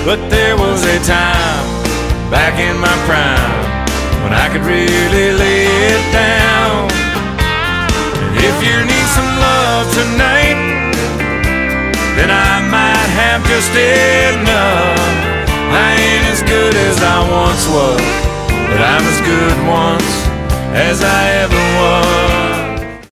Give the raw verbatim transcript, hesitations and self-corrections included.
But there was a time back in my prime when I could really lay it down. And if you need some love tonight, then I might have just enough. I ain't as good as I once was, but I'm as good once as I ever was.